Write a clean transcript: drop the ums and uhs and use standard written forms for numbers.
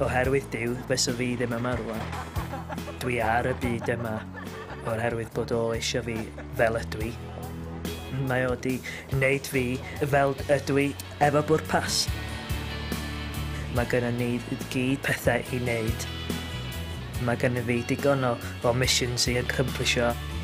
Oherwydd Duw, fysa fi ddim yma rwan. Dwi ar y byd yma, oherwydd bod o eisiau fi fel ydw i. Mae o di wneud fi fel ydw i efo bwrpas. Mae gennym ni gyd pethau i wneud. Mae gennym fi digon o missions i accomplisho.